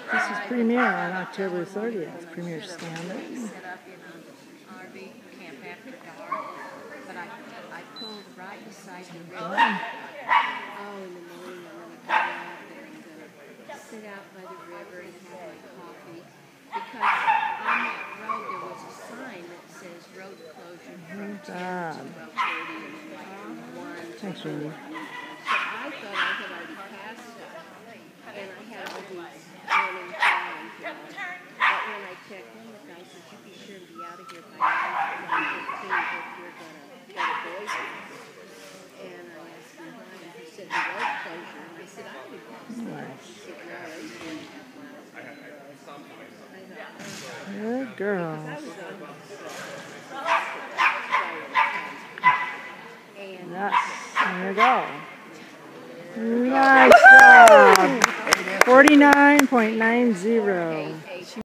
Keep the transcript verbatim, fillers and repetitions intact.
This is premiere on October thirtieth. Premiere standard. Set up in an R V camp after dark, but I I pulled right beside the river. Oh, in the morning I'm gonna go out there and uh, sit out by the river and have my coffee because on that road there was a sign that says road closure from ten to twelve thirty and then like one. Thanks, Randy. So I thought I had already passed it, and I had all these warning signs. But when I checked in, the guy said, you be sure to be out of here by nine fifteen if you're going to go to Boise. And I asked him why, and he said, the road closure. And I said, I already passed it. He said, no, it's two and a half miles. I thought, Good girl. I was on and Yes, there you go. Nice job. forty-nine point nine zero.